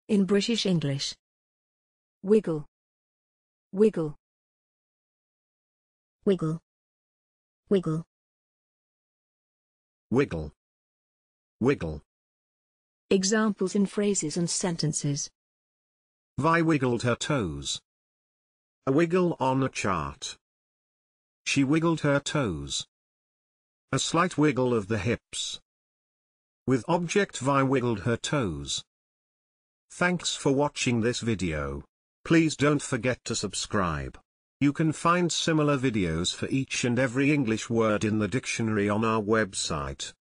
In British English. Wiggle. Wiggle. Wiggle. Wiggle. Wiggle. Wiggle. Examples in phrases and sentences. Vi wiggled her toes. A wiggle on a chart. She wiggled her toes. A slight wiggle of the hips. With object Vi wiggled her toes. Thanks for watching this video. Please don't forget to subscribe. You can find similar videos for each and every English word in the dictionary on our website.